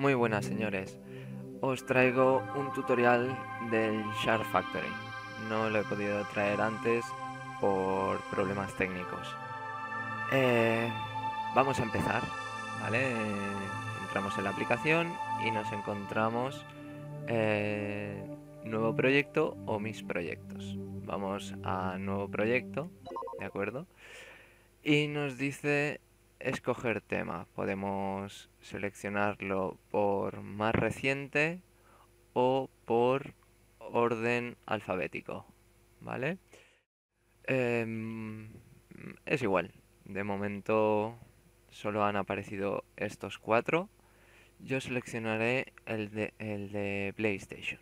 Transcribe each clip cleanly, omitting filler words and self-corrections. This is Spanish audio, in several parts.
Muy buenas, señores. Os traigo un tutorial del Shard Factory. No lo he podido traer antes por problemas técnicos. Eh, Vamos a empezar, ¿vale? Entramos en la aplicación y nos encontramos eh, nuevo proyecto o mis proyectos. Vamos a nuevo proyecto, ¿de acuerdo? Y nos dice escoger tema. Podemos seleccionarlo por más reciente o por orden alfabético, ¿vale? Em, es igual. De momento solo han aparecido estos cuatro. Yo seleccionaré el de PlayStation.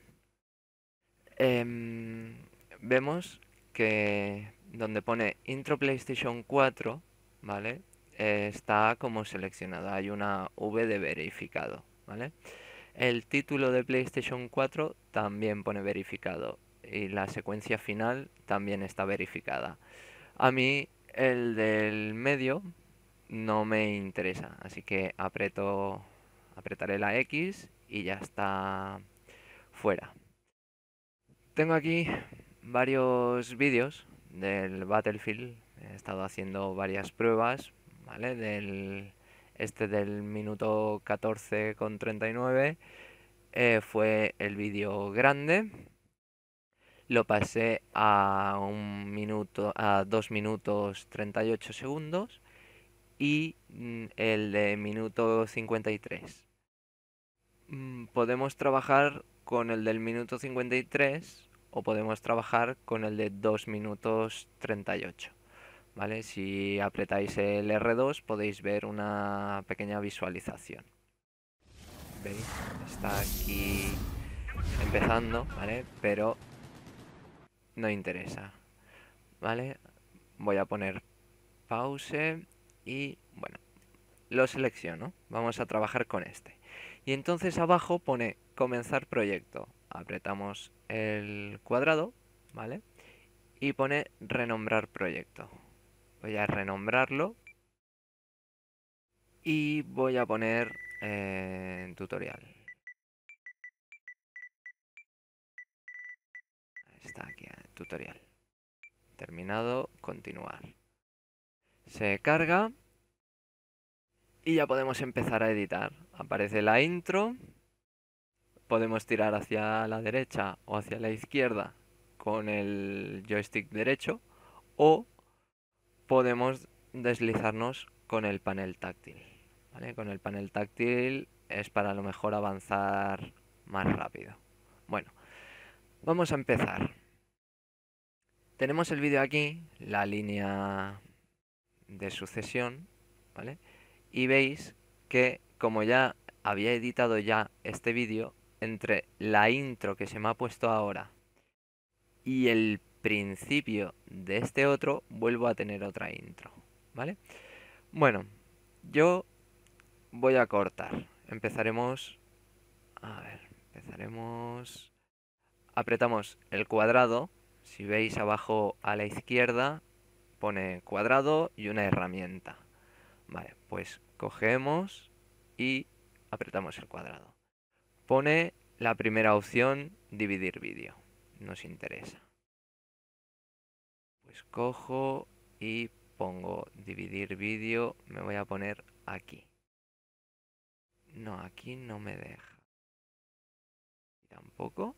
Em, Vemos que donde pone Intro PlayStation 4, ¿vale? Está como seleccionado, hay una V de verificado, ¿vale? El título de PlayStation 4 también pone verificado y la secuencia final también está verificada. A mí el del medio no me interesa, así que apretaré la X y ya está fuera. Tengo aquí varios vídeos del Battlefield. He estado haciendo varias pruebas, ¿vale? Del minuto 14,39 fue el vídeo grande. Lo pasé a 2 minutos 38 segundos y el de minuto 53. Podemos trabajar con el del minuto 53 o podemos trabajar con el de 2 minutos 38. ¿Vale? Si apretáis el R2 podéis ver una pequeña visualización. ¿Veis? Está aquí empezando, ¿vale? Pero no interesa, ¿vale? Voy a poner pause y bueno, lo selecciono. Vamos a trabajar con este. Y entonces abajo pone comenzar proyecto. Apretamos el cuadrado, ¿vale? Y pone renombrar proyecto. Voy a renombrarlo y voy a poner tutorial. Está aquí, tutorial. Terminado, continuar. Se carga y ya podemos empezar a editar. Aparece la intro. Podemos tirar hacia la derecha o hacia la izquierda con el joystick derecho o podemos deslizarnos con el panel táctil, ¿vale? Con el panel táctil es para a lo mejor avanzar más rápido. Bueno, vamos a empezar. Tenemos el vídeo aquí, la línea de sucesión, ¿vale? Y veis que como ya había editado ya este vídeo, entre la intro que se me ha puesto ahora y el principio de este otro, vuelvo a tener otra intro, ¿vale? Bueno, yo voy a cortar. Empezaremos... A ver, empezaremos... Apretamos el cuadrado. Si veis abajo a la izquierda, pone cuadrado y una herramienta. Vale, pues cogemos y apretamos el cuadrado. Pone la primera opción, dividir vídeo. Nos interesa. Pues cojo y pongo dividir vídeo. Me voy a poner aquí. No, aquí no me deja. Tampoco.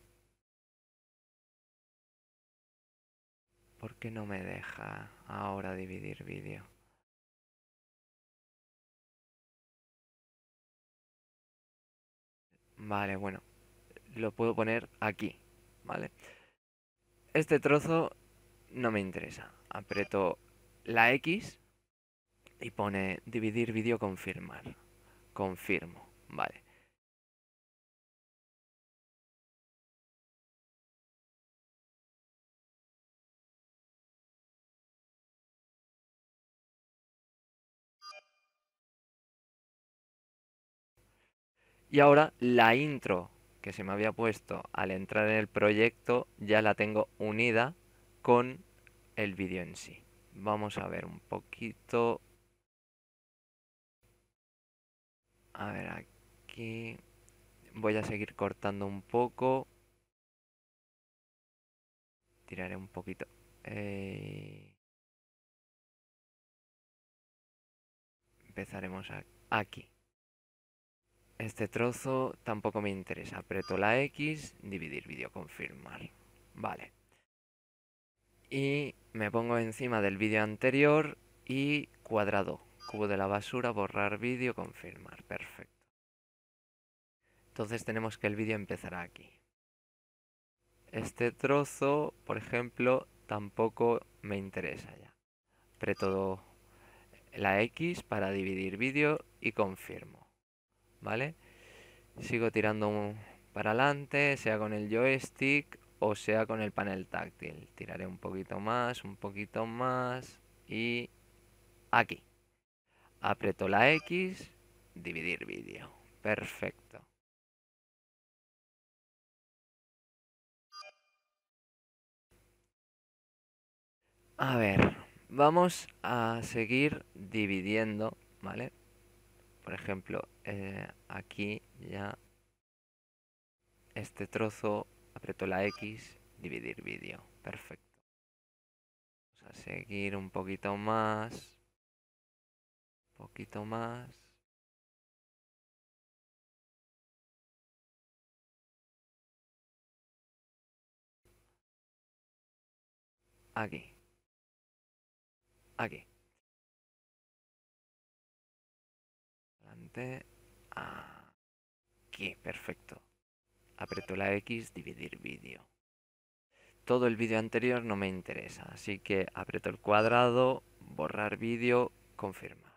¿Por qué no me deja ahora dividir vídeo? Vale, bueno, lo puedo poner aquí, ¿vale? Este trozo no me interesa. Aprieto la X y pone dividir vídeo confirmar. Confirmo, vale. Y ahora la intro que se me había puesto al entrar en el proyecto ya la tengo unida con el vídeo en sí. Vamos a ver un poquito. A ver aquí. voy a seguir cortando un poco. Tiraré un poquito. Empezaremos aquí. Este trozo tampoco me interesa. Aprieto la X, dividir vídeo, confirmar. Vale. Y me pongo encima del vídeo anterior y cuadrado. Cubo de la basura, borrar vídeo, confirmar. Perfecto. Entonces tenemos que el vídeo empezará aquí. Este trozo, por ejemplo, tampoco me interesa ya. Aprieto la X para dividir vídeo y confirmo. ¿Vale? Sigo tirando para adelante, sea con el joystick o sea con el panel táctil. Tiraré un poquito más y aquí. Aprieto la X, dividir vídeo. Perfecto. A ver, vamos a seguir dividiendo, ¿vale? Por ejemplo, aquí ya este trozo, aprieto la X, dividir vídeo. Perfecto. Vamos a seguir un poquito más. Poquito más. Aquí. Aquí. Adelante. Aquí. Perfecto. Aprieto la X, dividir vídeo. Todo el vídeo anterior no me interesa, así que aprieto el cuadrado, borrar vídeo, confirmar.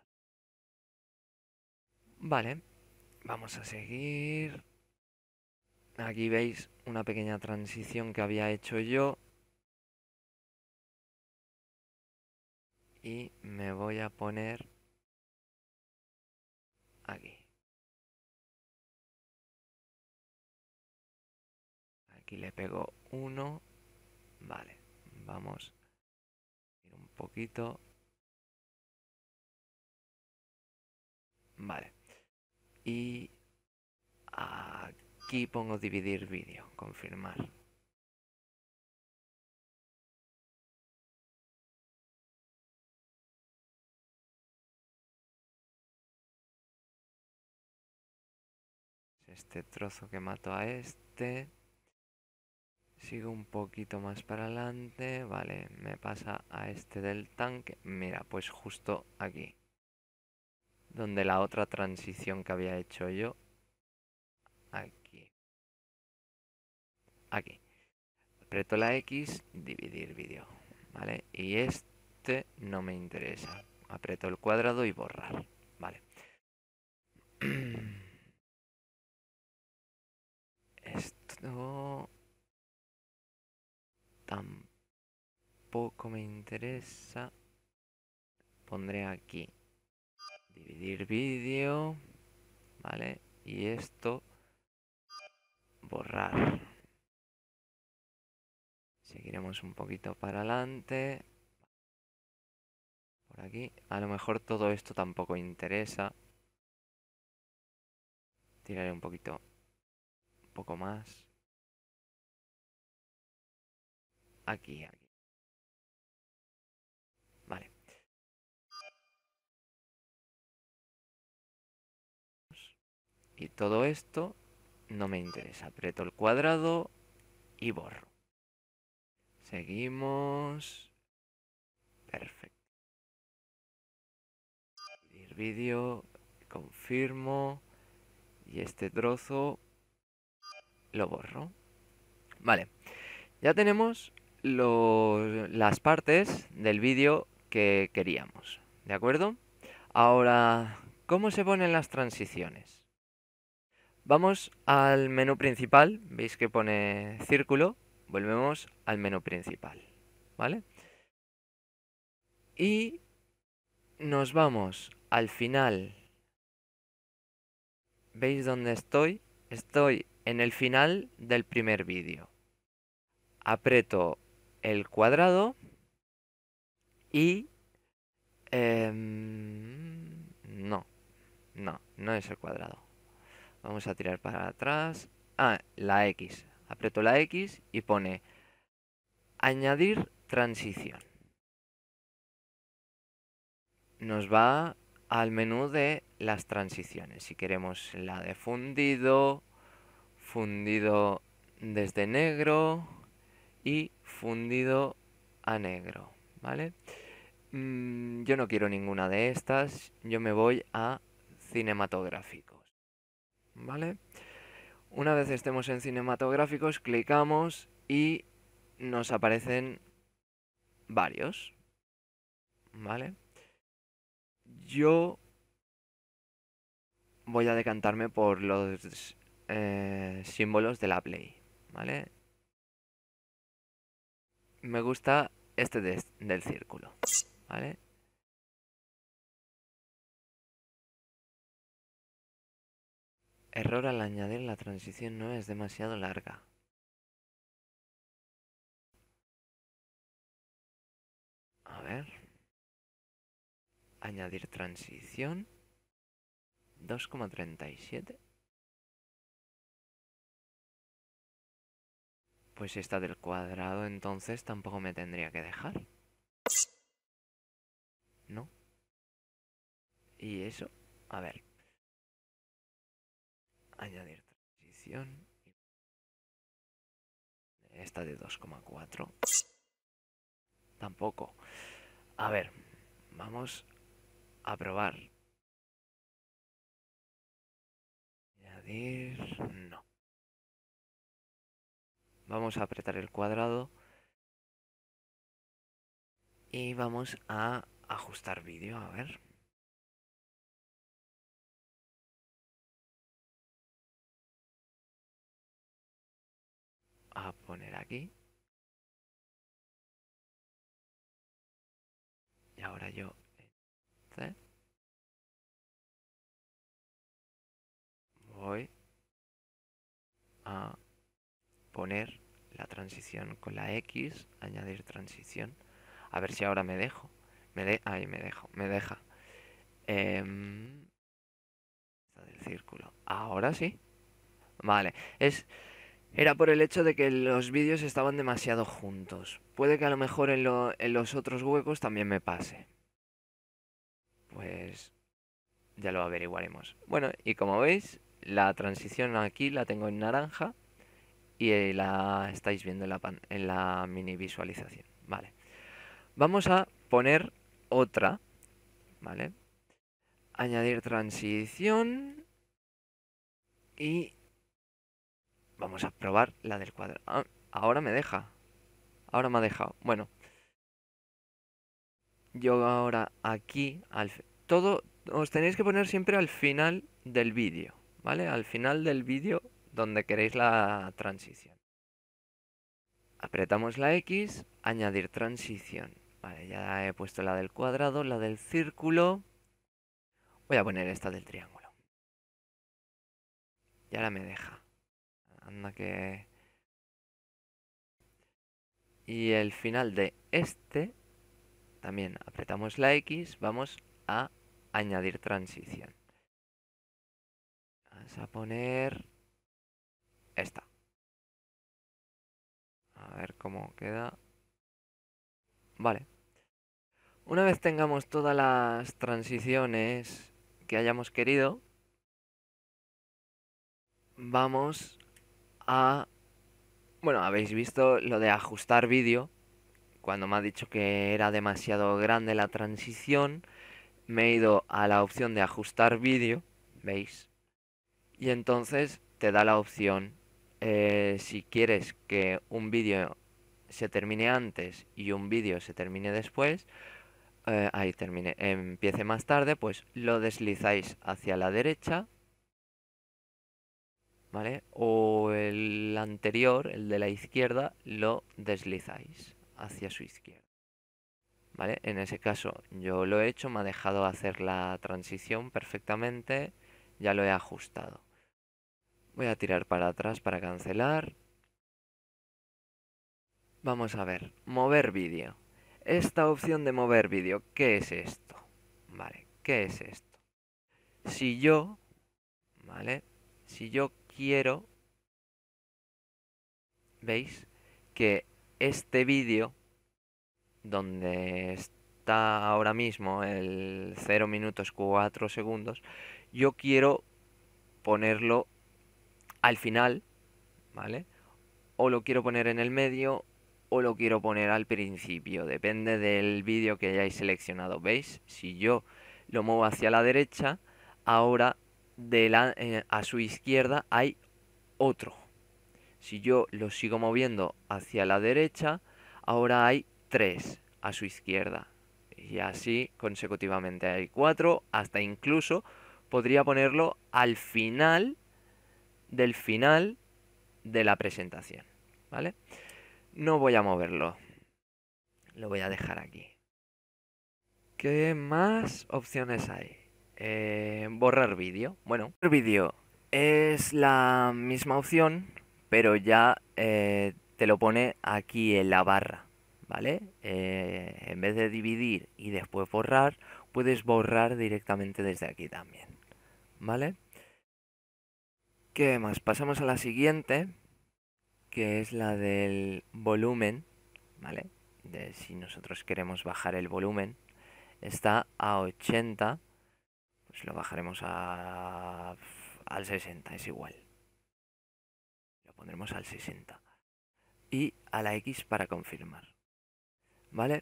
Vale, vamos a seguir. Aquí veis una pequeña transición que había hecho yo. Y me voy a poner aquí. Aquí le pego 1. Vale, vamos a ir un poquito. Vale. Y aquí pongo dividir vídeo, confirmar. Este trozo que mato a este. Sigo un poquito más para adelante. Vale, me pasa a este del tanque. Mira, pues justo aquí. Donde la otra transición que había hecho yo. Aquí. Aquí. Aprieto la X, dividir vídeo. ¿Vale? Y este no me interesa. Aprieto el cuadrado y borrar. Vale. Esto tampoco me interesa. Pondré aquí. Dividir vídeo. ¿Vale? Y esto. Borrar. Seguiremos un poquito para adelante. Por aquí. A lo mejor todo esto tampoco interesa. Tiraré un poquito. Un poco más. Aquí, aquí. Vale. Y todo esto no me interesa. Aprieto el cuadrado y borro. Seguimos. Perfecto. Dividir vídeo. Confirmo. Y este trozo lo borro. Vale. Ya tenemos las partes del vídeo que queríamos. ¿De acuerdo? Ahora, ¿cómo se ponen las transiciones? Vamos al menú principal. Veis que pone círculo. Volvemos al menú principal. ¿Vale? Y nos vamos al final. ¿Veis dónde estoy? Estoy en el final del primer vídeo. Aprieto el cuadrado y... no, no es el cuadrado. Vamos a tirar para atrás. Ah, la X. Aprieto la X y pone añadir transición. Nos va al menú de las transiciones. Si queremos la de fundido, fundido desde negro y fundido a negro, ¿vale? Yo no quiero ninguna de estas. Yo me voy a cinematográficos, ¿vale? Una vez estemos en cinematográficos, clicamos y nos aparecen varios, ¿vale? Yo voy a decantarme por los símbolos de la Play, ¿vale? Me gusta este del círculo, ¿vale? Error al añadir la transición no es demasiado larga. A ver. Añadir transición. 2,37. Pues esta del cuadrado entonces tampoco me tendría que dejar. ¿No? Y eso, a ver. Añadir transición. Esta de 2,4. Tampoco. A ver, vamos a probar. Añadir... No. Vamos a apretar el cuadrado. Y vamos a ajustar vídeo, a ver. A poner aquí. Y ahora yo... voy a poner la transición con la X, añadir transición. A ver si ahora me dejo. Ahí me dejo, me deja. Está del círculo. Ahora sí. Vale. Era por el hecho de que los vídeos estaban demasiado juntos. Puede que a lo mejor en los otros huecos también me pase. Pues ya lo averiguaremos. Bueno, y como veis, la transición aquí la tengo en naranja y la estáis viendo en la mini visualización. Vale. Vamos a poner otra, ¿vale? Añadir transición y vamos a probar la del cuadrado. Ah, ahora me deja. Ahora me ha dejado. Bueno, yo ahora aquí, todo os tenéis que poner siempre al final del vídeo, ¿vale? Al final del vídeo donde queréis la transición. Apretamos la X, añadir transición. Vale, ya he puesto la del cuadrado, la del círculo. Voy a poner esta del triángulo. Y ahora me deja. Anda que... Y el final de este, también apretamos la X, vamos a añadir transición. Vamos a poner esta. A ver cómo queda. Vale. Una vez tengamos todas las transiciones que hayamos querido, vamos a... Bueno, habéis visto lo de ajustar vídeo. Cuando me ha dicho que era demasiado grande la transición, me he ido a la opción de ajustar vídeo, ¿veis? Y entonces te da la opción, si quieres que un vídeo se termine antes y un vídeo se termine después, ahí termine, empiece más tarde, pues lo deslizáis hacia la derecha, ¿vale? O el anterior, el de la izquierda, lo deslizáis hacia su izquierda, ¿vale? En ese caso yo lo he hecho, me ha dejado hacer la transición perfectamente, ya lo he ajustado. Voy a tirar para atrás para cancelar. Vamos a ver, mover vídeo. Esta opción de mover vídeo, ¿qué es esto? Vale, ¿qué es esto? Si yo, ¿vale? si yo quiero, ¿veis? Que este vídeo, donde está ahora mismo el 0 minutos 4 segundos, yo quiero ponerlo al final, ¿vale? O lo quiero poner en el medio o lo quiero poner al principio, depende del vídeo que hayáis seleccionado. ¿Veis? Si yo lo muevo hacia la derecha, ahora a su izquierda hay otro. Si yo lo sigo moviendo hacia la derecha, ahora hay 3 a su izquierda. Y así consecutivamente hay 4, hasta incluso podría ponerlo al final de la presentación. ¿Vale? No voy a moverlo, lo voy a dejar aquí. ¿Qué más opciones hay? Borrar vídeo. Bueno, borrar vídeo es la misma opción, pero ya te lo pone aquí en la barra, ¿vale? En vez de dividir y después borrar, puedes borrar directamente desde aquí también, ¿vale? ¿Qué más? Pasamos a la siguiente, que es la del volumen, ¿vale? De si nosotros queremos bajar el volumen. Está a 80, pues lo bajaremos al 60, es igual. Lo pondremos al 60. Y a la X para confirmar. ¿Vale?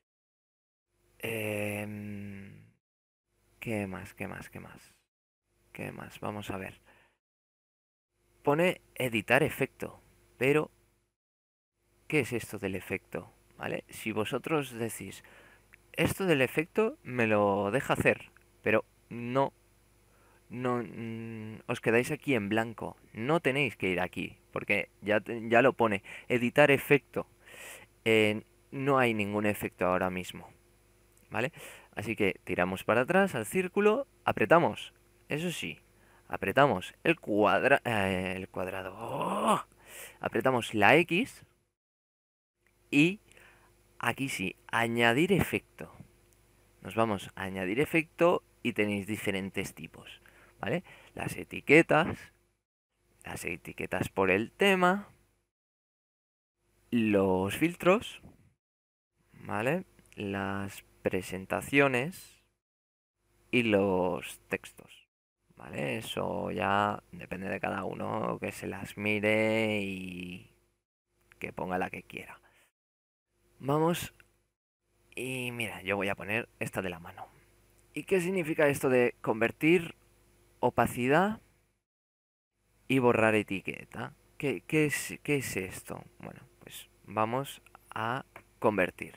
¿Qué más? ¿Qué más? ¿Qué más? ¿Qué más? Vamos a ver. Pone editar efecto. Pero, ¿qué es esto del efecto? ¿Vale? Si vosotros decís, esto del efecto me lo deja hacer, pero no os quedáis aquí en blanco. No tenéis que ir aquí, porque ya lo pone. Editar efecto. No hay ningún efecto ahora mismo, ¿vale? Así que tiramos para atrás al círculo, apretamos. Eso sí, apretamos el cuadrado. ¡Oh! Apretamos la X y aquí sí, añadir efecto. Nos vamos a añadir efecto y tenéis diferentes tipos, ¿vale? Las etiquetas por el tema, los filtros, ¿vale? Las presentaciones y los textos, ¿vale? Eso ya depende de cada uno que se las mire y que ponga la que quiera. Vamos y mira, yo voy a poner esta de la mano. ¿Y qué significa esto de convertir opacidad y borrar etiqueta? ¿Qué es esto? Bueno, pues vamos a convertir.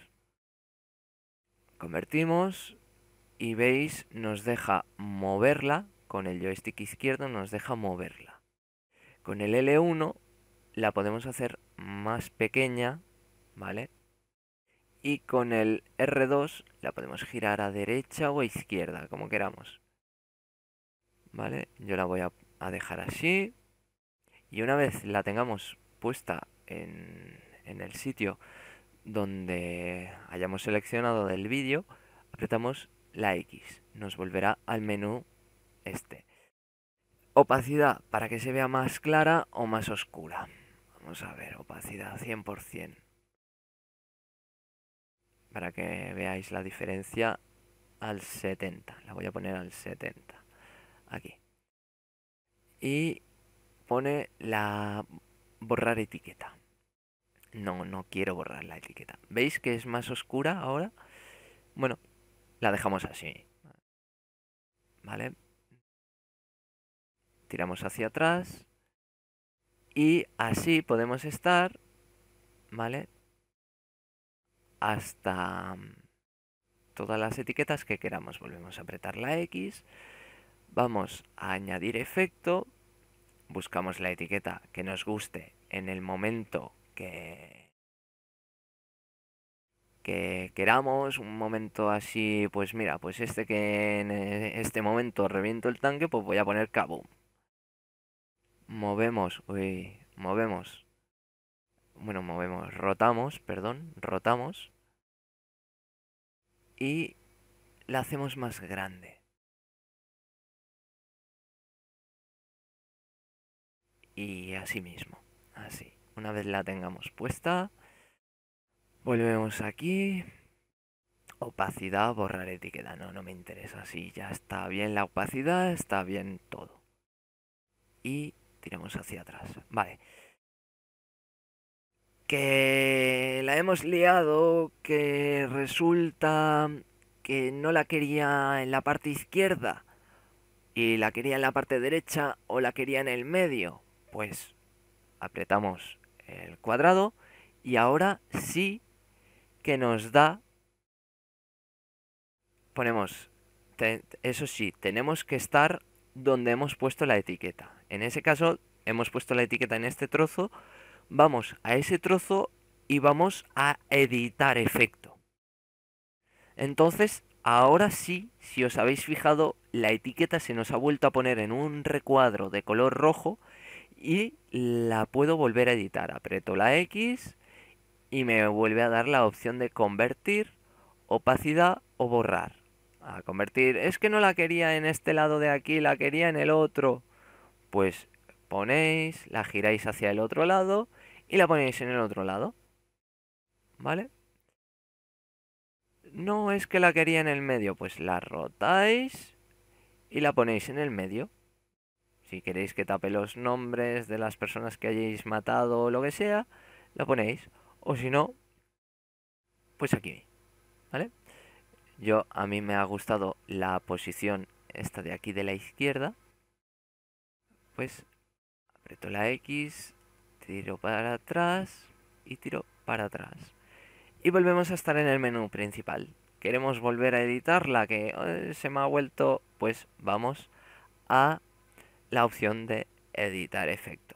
Convertimos y veis, nos deja moverla. Con el joystick izquierdo nos deja moverla. Con el L1 la podemos hacer más pequeña, ¿vale? Y con el R2 la podemos girar a derecha o a izquierda, como queramos. ¿Vale? Yo la voy a dejar así. Y una vez la tengamos puesta en el sitio donde hayamos seleccionado del vídeo, apretamos la X. Nos volverá al menú este. Opacidad, para que se vea más clara o más oscura. Vamos a ver, opacidad 100%. Para que veáis la diferencia al 70. La voy a poner al 70. Aquí. Y pone la borrar etiqueta. No quiero borrar la etiqueta. ¿Veis que es más oscura ahora? Bueno, la dejamos así. ¿Vale? Tiramos hacia atrás. Y así podemos estar, ¿vale? Hasta todas las etiquetas que queramos. Volvemos a apretar la X. Vamos a añadir efecto. Buscamos la etiqueta que nos guste en el momento que queramos, un momento así, pues mira, pues este que en este momento reviento el tanque, pues voy a poner Kaboom. Movemos, bueno, rotamos, perdón, rotamos y la hacemos más grande. y así mismo, así. Una vez la tengamos puesta, volvemos aquí. Opacidad, borrar etiqueta. No, no me interesa. Sí, ya está bien la opacidad, está bien todo. Y tiramos hacia atrás. Vale. Que la hemos liado, que resulta que no la quería en la parte izquierda y la quería en la parte derecha o la quería en el medio. Pues apretamos el cuadrado y ahora sí que nos da. Ponemos, eso sí, tenemos que estar donde hemos puesto la etiqueta. En ese caso, hemos puesto la etiqueta en este trozo, vamos a ese trozo y vamos a editar efecto. Entonces, ahora sí, si os habéis fijado, la etiqueta se nos ha vuelto a poner en un recuadro de color rojo y la puedo volver a editar. Aprieto la X y me vuelve a dar la opción de convertir, opacidad o borrar. A convertir, es que no la quería en este lado de aquí, la quería en el otro. Pues ponéis, la giráis hacia el otro lado y la ponéis en el otro lado. ¿Vale? No es que la quería en el medio, pues la rotáis y la ponéis en el medio. Si queréis que tape los nombres de las personas que hayáis matado o lo que sea, la ponéis. O si no, pues aquí. ¿Vale? A mí me ha gustado la posición esta de aquí de la izquierda. Pues aprieto la X, tiro para atrás y tiro para atrás. Y volvemos a estar en el menú principal. Queremos volver a editarla, que se me ha vuelto, pues vamos a la opción de editar efecto.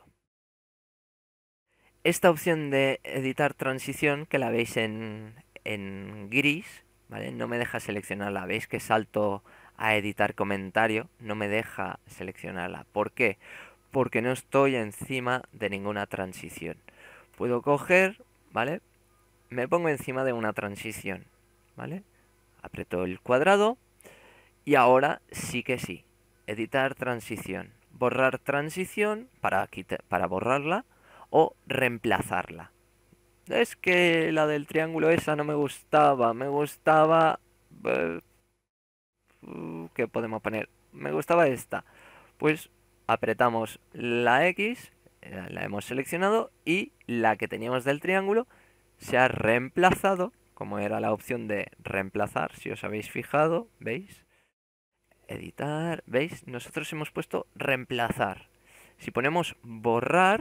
Esta opción de editar transición, que la veis en gris, ¿vale? No me deja seleccionarla. Veis que salto a editar comentario, no me deja seleccionarla. ¿Por qué? Porque no estoy encima de ninguna transición. Puedo coger, ¿vale? Me pongo encima de una transición, ¿vale? Aprieto el cuadrado y ahora sí que sí. Editar transición. Borrar transición para borrarla o reemplazarla. Es que la del triángulo esa no me gustaba. Me gustaba... eh, ¿qué podemos poner? Me gustaba esta. Pues apretamos la X, la hemos seleccionado y la que teníamos del triángulo se ha reemplazado, como era la opción de reemplazar, si os habéis fijado, ¿veis? Editar, ¿veis? Nosotros hemos puesto reemplazar. Si ponemos borrar,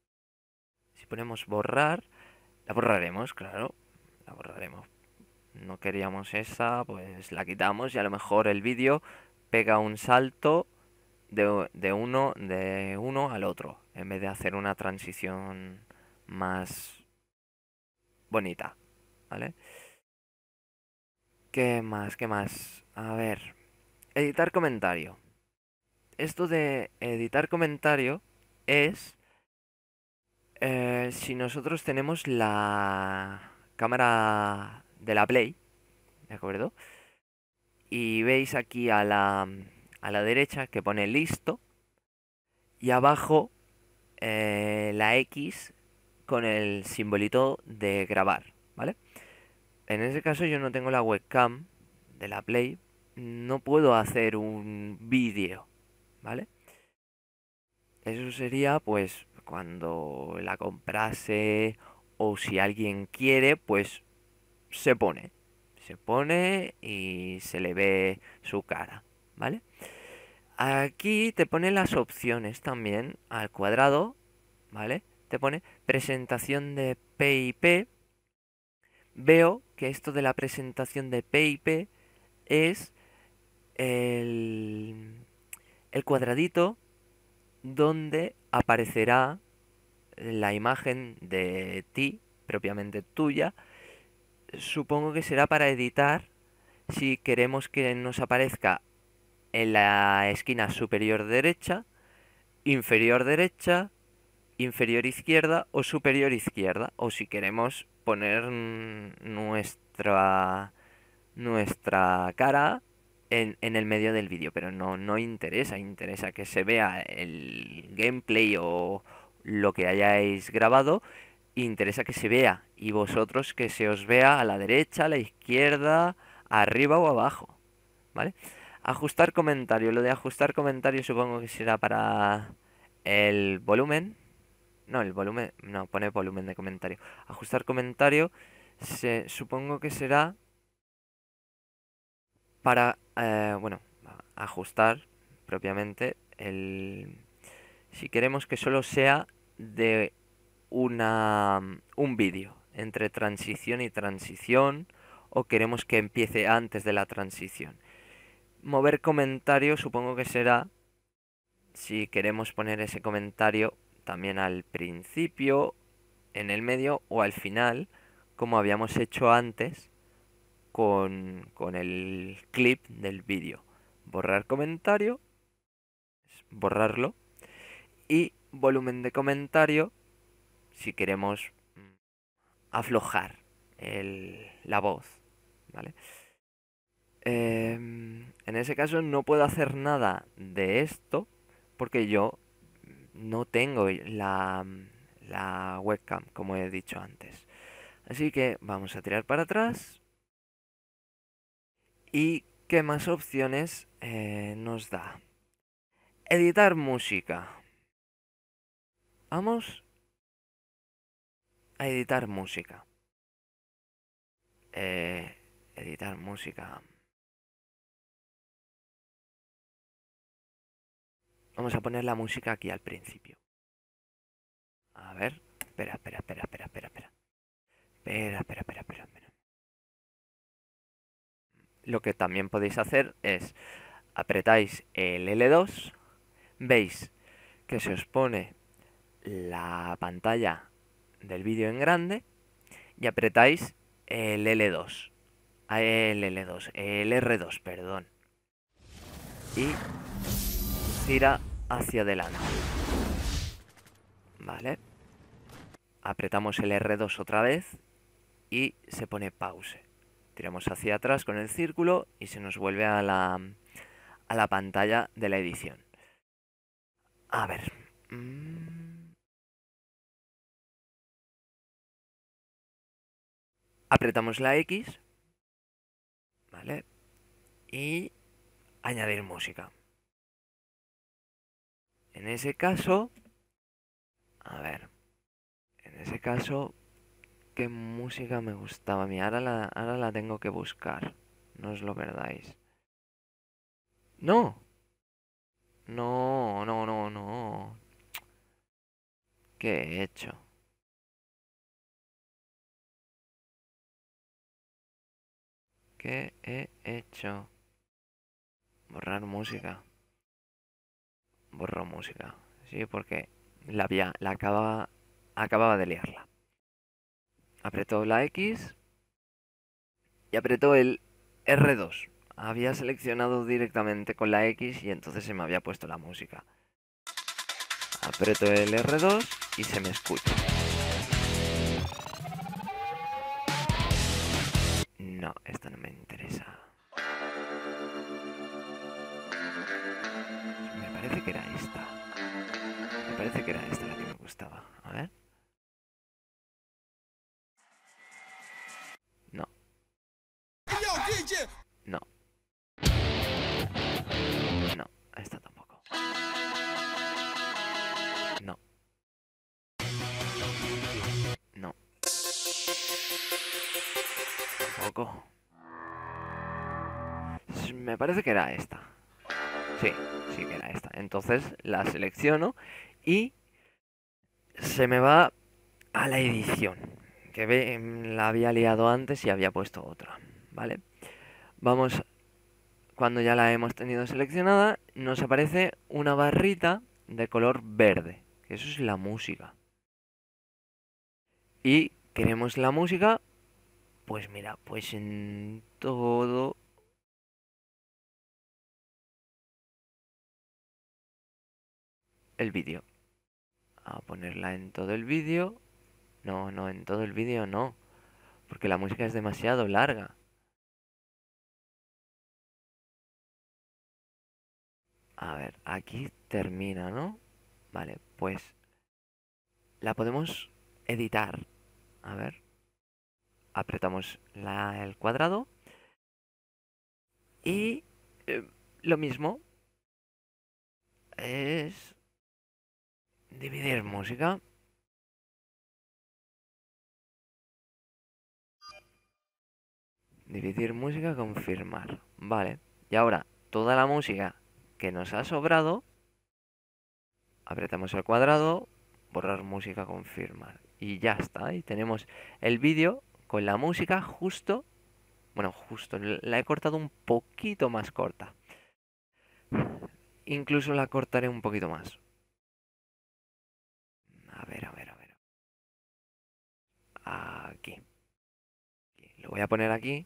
la borraremos, claro, la borraremos. No queríamos esa, pues la quitamos y a lo mejor el vídeo pega un salto de uno al otro, en vez de hacer una transición más bonita, ¿vale? ¿Qué más? ¿Qué más? A ver, editar comentario. Esto de editar comentario es si nosotros tenemos la cámara de la Play, ¿de acuerdo? Y veis aquí a la derecha que pone listo y abajo la X con el simbolito de grabar, ¿vale? En ese caso yo no tengo la webcam de la Play, no puedo hacer un vídeo, ¿vale? Eso sería pues cuando la comprase o si alguien quiere, pues se pone. Se pone y se le ve su cara, ¿vale? Aquí te pone las opciones también al cuadrado, ¿vale? Te pone presentación de PIP. Veo que esto de la presentación de PIP es el cuadradito donde aparecerá la imagen de ti, propiamente tuya. Supongo que será para editar si queremos que nos aparezca en la esquina superior derecha, inferior izquierda o superior izquierda. O si queremos poner nuestra cara en el medio del vídeo, pero no interesa, interesa que se vea el gameplay o lo que hayáis grabado, interesa que se vea y vosotros que se os vea a la derecha, a la izquierda, arriba o abajo, ¿vale? Ajustar comentario, lo de ajustar comentario supongo que será para el volumen. No, el volumen, no, pone volumen de comentario. Ajustar comentario, supongo que será para, bueno, ajustar propiamente si queremos que solo sea de un vídeo entre transición y transición o queremos que empiece antes de la transición. Mover comentario supongo que será si queremos poner ese comentario también al principio, en el medio o al final, como habíamos hecho antes con el clip del vídeo. Borrar comentario, borrarlo, y volumen de comentario si queremos aflojar la voz, ¿vale? En ese caso no puedo hacer nada de esto porque yo no tengo la webcam, como he dicho antes. Así que vamos a tirar para atrás. ¿Y qué más opciones nos da? Editar música. Vamos a editar música. Eh, editar música. Vamos a poner la música aquí al principio. A ver. Espera. Espera. Lo que también podéis hacer es apretáis el L2, veis que se os pone la pantalla del vídeo en grande y apretáis el L2, el R2, perdón, y gira hacia adelante, ¿vale? Apretamos el R2 otra vez y se pone pause. Tiramos hacia atrás con el círculo y se nos vuelve a la pantalla de la edición. A ver. Apretamos la X, ¿vale? Y añadir música. En ese caso, a ver, en ese caso, ¿qué música me gustaba a mí? Ahora la tengo que buscar, no os lo perdáis. No, no. ¿Qué he hecho? ¿Qué he hecho? Borrar música. Borro música. Sí, porque acababa de liarla. Apretó la X y apretó el R2. Había seleccionado directamente con la X y entonces se me había puesto la música. Aprieto el R2 y se me escucha. No, esta no me interesa. Me parece que era esta. Me parece que era esta la que me gustaba. A ver. No. No. No, esta tampoco. No. No. Tampoco. Me parece que era esta. Sí, sí que era esta. Entonces la selecciono y se me va a la edición. La había liado antes y había puesto otra. ¿Vale? Vamos, cuando ya la hemos tenido seleccionada, nos aparece una barrita de color verde. Que eso es la música. Y queremos la música, pues mira, pues en todo el vídeo. A ponerla en todo el vídeo. No, en todo el vídeo no. Porque la música es demasiado larga. A ver, aquí termina, ¿no? Vale, pues la podemos editar. A ver, apretamos el cuadrado y lo mismo es dividir música. Dividir música, confirmar. Vale, y ahora toda la música que nos ha sobrado, apretamos el cuadrado, borrar música, confirmar. Y ya está, y tenemos el vídeo con la música justo, bueno, justo, la he cortado un poquito más corta. Incluso la cortaré un poquito más. A ver, a ver, a ver. Aquí. Lo voy a poner aquí.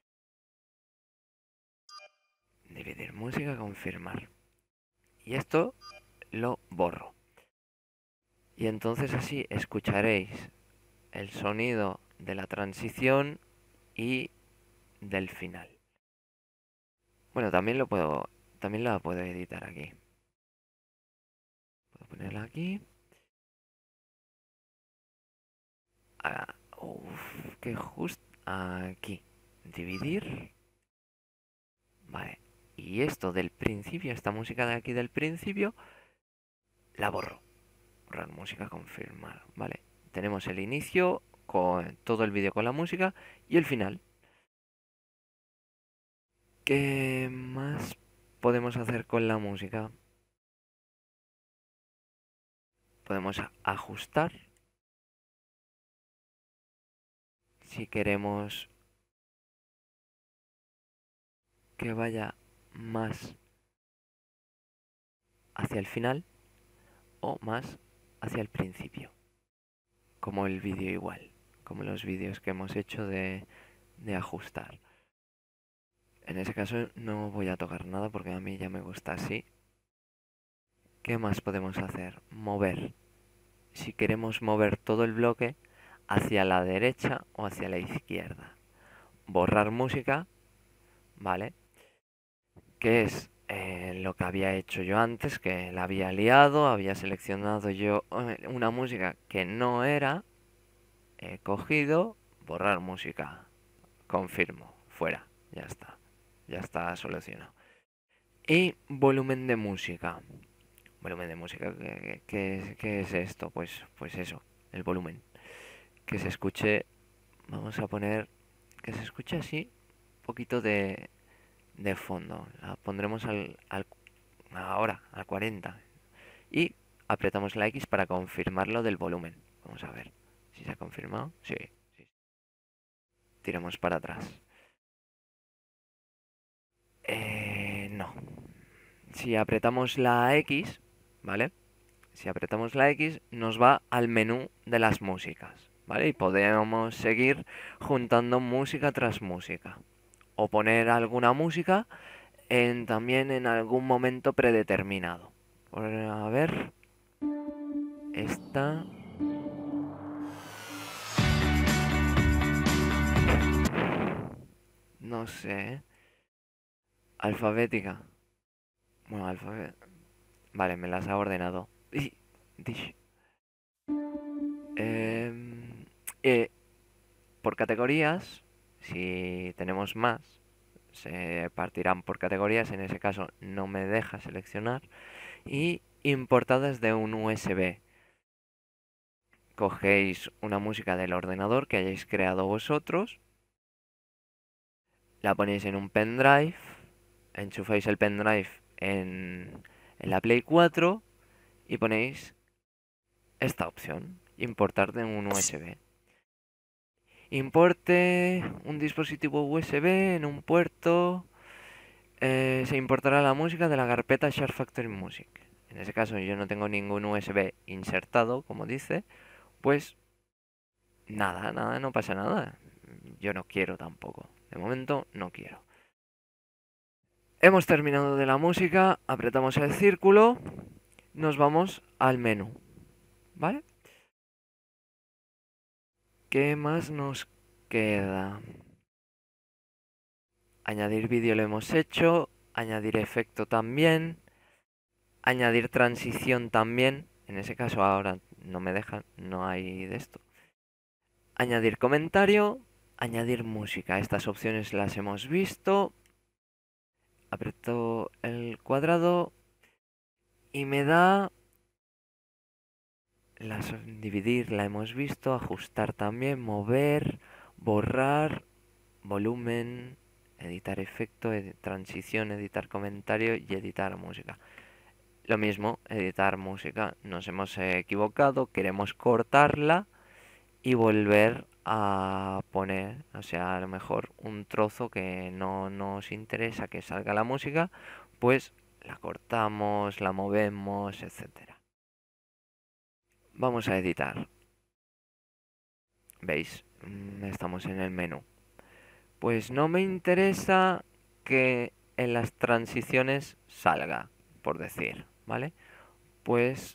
Dividir música, confirmar. Y esto lo borro. Y entonces así escucharéis el sonido de la transición y del final. Bueno, también la puedo editar aquí. Puedo ponerla aquí. Ah, uf, que justo aquí. Dividir. Vale. Y esto del principio, esta música de aquí del principio, la borro. Borrar música, confirmar. Vale. Tenemos el inicio con todo el vídeo con la música y el final. ¿Qué más podemos hacer con la música? Podemos ajustar. Si queremos que vaya más hacia el final o más hacia el principio. Como el vídeo igual. Como los vídeos que hemos hecho de ajustar. En ese caso no voy a tocar nada porque a mí ya me gusta así. ¿Qué más podemos hacer? Mover. Si queremos mover todo el bloque hacia la derecha o hacia la izquierda. Borrar música, ¿vale? Que es lo que había hecho yo antes, que la había liado, había seleccionado yo una música que no era, he cogido, borrar música, confirmo, fuera, ya está solucionado. Y volumen de música. Volumen de música, ¿qué es esto? Pues eso, el volumen. Que se escuche, vamos a poner, que se escuche así, un poquito de fondo. La pondremos ahora, al 40. Y apretamos la X para confirmarlo del volumen. Vamos a ver si se ha confirmado. Sí, sí. Tiramos para atrás. No. Si apretamos la X, ¿vale? Si apretamos la X, nos va al menú de las músicas, ¿vale? Y podemos seguir juntando música tras música. O poner alguna música también en algún momento predeterminado. A ver, esta. No sé, ¿eh? Alfabética. Bueno, alfabética. Vale, me las ha ordenado. Dish. Em, eh, por categorías, si tenemos más, se partirán por categorías. En ese caso no me deja seleccionar. Y importadas de un USB. Cogéis una música del ordenador que hayáis creado vosotros. La ponéis en un pendrive. Enchufáis el pendrive en la Play 4 y ponéis esta opción, importar de un USB. Importe un dispositivo USB en un puerto. Se importará la música de la carpeta Share Factory Music. En ese caso yo no tengo ningún USB insertado, como dice, pues nada, no pasa nada. Yo no quiero tampoco. De momento no quiero. Hemos terminado de la música, apretamos el círculo, nos vamos al menú, ¿vale? ¿Qué más nos queda? Añadir vídeo lo hemos hecho, añadir efecto también. Añadir transición también. En ese caso ahora no me dejan, no hay de esto. Añadir comentario, añadir música. Estas opciones las hemos visto. Aprieto el cuadrado y me da dividir, la hemos visto, ajustar también, mover, borrar, volumen, editar efecto, transición, editar comentario y editar música. Lo mismo, editar música. Nos hemos equivocado, queremos cortarla y volver a poner, o sea, a lo mejor un trozo que no nos interesa que salga la música, pues la cortamos, la movemos, etcétera. Vamos a editar. ¿Veis? Estamos en el menú. Pues no me interesa que en las transiciones salga, por decir, ¿vale? Pues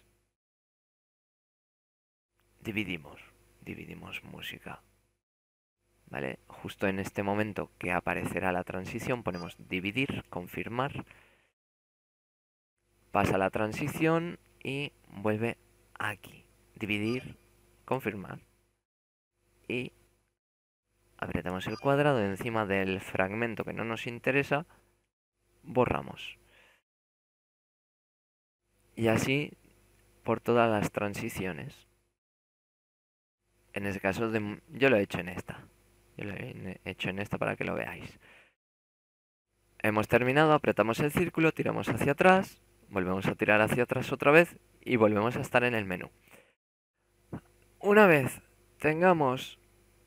dividimos música, ¿vale? Justo en este momento que aparecerá la transición ponemos dividir, confirmar, pasa la transición y vuelve aquí, dividir, confirmar y apretamos el cuadrado encima del fragmento que no nos interesa, borramos. Y así por todas las transiciones. En este caso yo lo he hecho en esta. Yo lo he hecho en esta para que lo veáis. Hemos terminado, apretamos el círculo, tiramos hacia atrás, volvemos a tirar hacia atrás otra vez y volvemos a estar en el menú. Una vez tengamos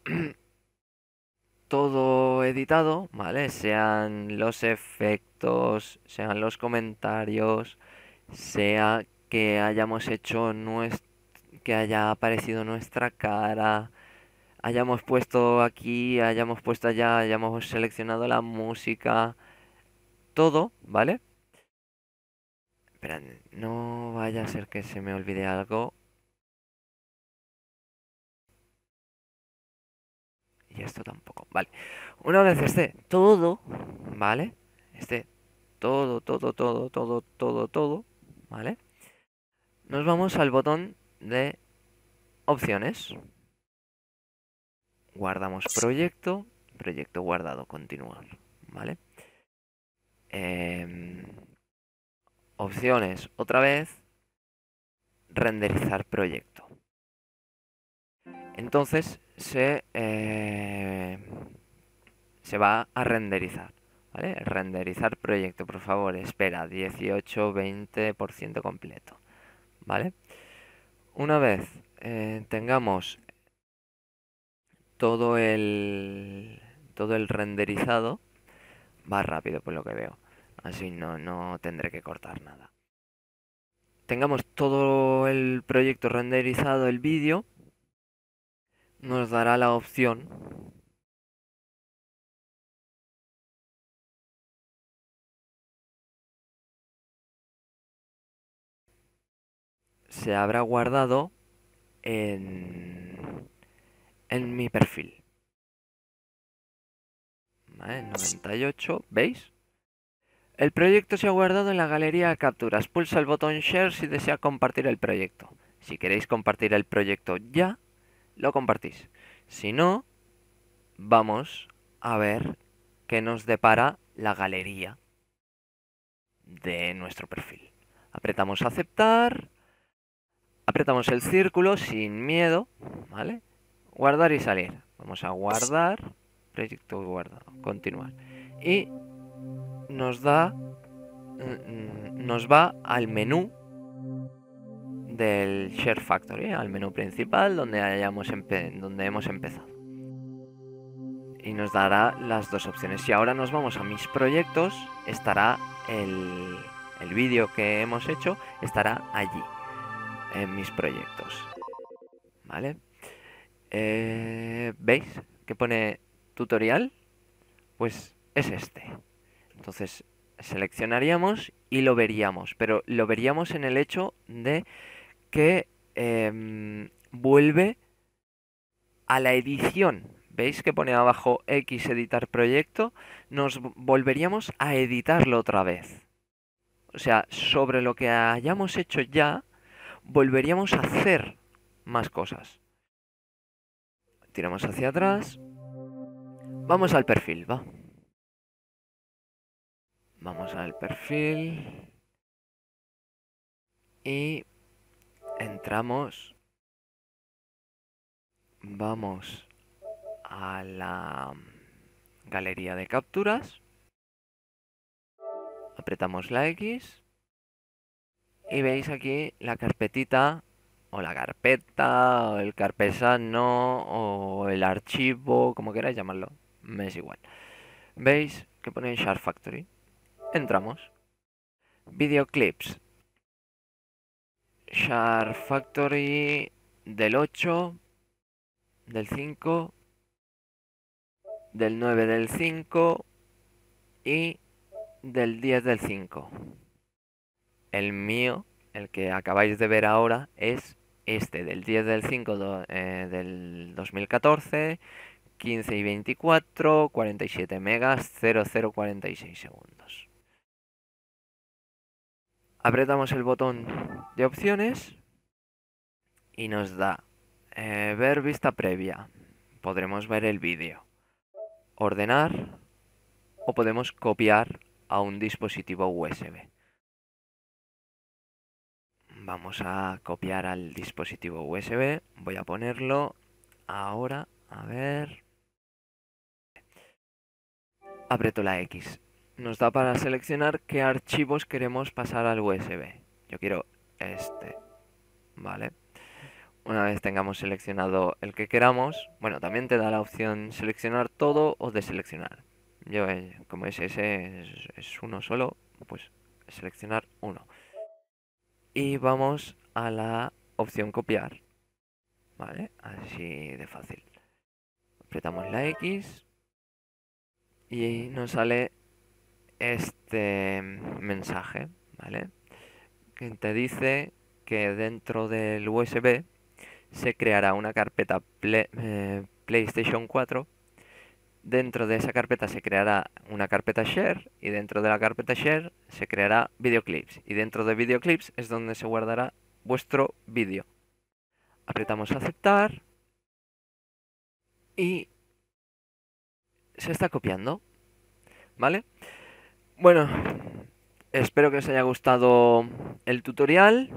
todo editado, ¿vale? Sean los efectos, sean los comentarios, sea que hayamos hecho que haya aparecido nuestra cara, hayamos puesto aquí, hayamos puesto allá, hayamos seleccionado la música, todo, ¿vale? Esperad, no vaya a ser que se me olvide algo. Y esto tampoco, vale. Una vez esté todo, ¿vale? Esté todo, ¿vale? Nos vamos al botón de opciones. Guardamos proyecto, proyecto guardado, continuar, ¿vale? Opciones, otra vez, renderizar proyecto. Entonces se va a renderizar, ¿vale? Renderizar proyecto, por favor, espera, 18-20% completo, ¿vale? Una vez tengamos todo el renderizado, va rápido por lo que veo, así no tendré que cortar nada. Tengamos todo el proyecto renderizado, el vídeo, nos dará la opción se habrá guardado en mi perfil. ¿Vale? 98, ¿veis? El proyecto se ha guardado en la galería de capturas. Pulsa el botón Share si desea compartir el proyecto. Si queréis compartir el proyecto ya, lo compartís. Si no, vamos a ver qué nos depara la galería de nuestro perfil. Apretamos aceptar, apretamos el círculo sin miedo, ¿vale? Guardar y salir. Vamos a guardar, proyecto guardado, continuar. Y nos va al menú del Share Factory, al menú principal donde hemos empezado. Y nos dará las dos opciones. Si ahora nos vamos a mis proyectos, estará el vídeo que hemos hecho, estará allí, en mis proyectos. ¿Vale? ¿Veis que pone tutorial? Pues es este. Entonces seleccionaríamos y lo veríamos, pero lo veríamos en el hecho de que vuelve a la edición. ¿Veis que pone abajo X editar proyecto? Nos volveríamos a editarlo otra vez. O sea, sobre lo que hayamos hecho ya, volveríamos a hacer más cosas. Tiramos hacia atrás. Vamos al perfil, va. Vamos al perfil. Y entramos. Vamos a la galería de capturas. Apretamos la X. Y veis aquí la carpetita, o la carpeta, o el carpesano, o el archivo, como queráis llamarlo. Me es igual. ¿Veis que pone Shark Factory? Entramos. Videoclips. Shark Factory del 8, del 5, del 9 del 5 y del 10 del 5. El mío, el que acabáis de ver ahora, es este del 10 del 5 del 2014, 15 y 24, 47 megas, 0046 segundos. Apretamos el botón de opciones y nos da ver vista previa. Podremos ver el vídeo, ordenar o podemos copiar a un dispositivo USB. Vamos a copiar al dispositivo USB. Voy a ponerlo ahora. A ver. Aprieto la X. Nos da para seleccionar qué archivos queremos pasar al USB. Yo quiero este. Vale. Una vez tengamos seleccionado el que queramos, bueno, también te da la opción seleccionar todo o deseleccionar. Yo, como ese es uno solo, pues seleccionar uno. Y vamos a la opción copiar. Vale, así de fácil. Apretamos la X y nos sale este mensaje, ¿vale? Que te dice que dentro del USB se creará una carpeta PlayStation 4. Dentro de esa carpeta se creará una carpeta Share y dentro de la carpeta Share se creará videoclips. Y dentro de videoclips es donde se guardará vuestro vídeo. Apretamos aceptar y se está copiando, ¿vale? Bueno, espero que os haya gustado el tutorial.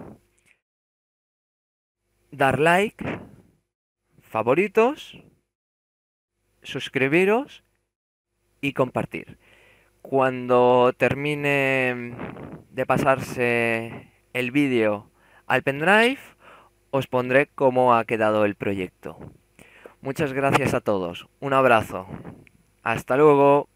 Dar like, favoritos, suscribiros y compartir. Cuando termine de pasarse el vídeo al pendrive, os pondré cómo ha quedado el proyecto. Muchas gracias a todos. Un abrazo. Hasta luego.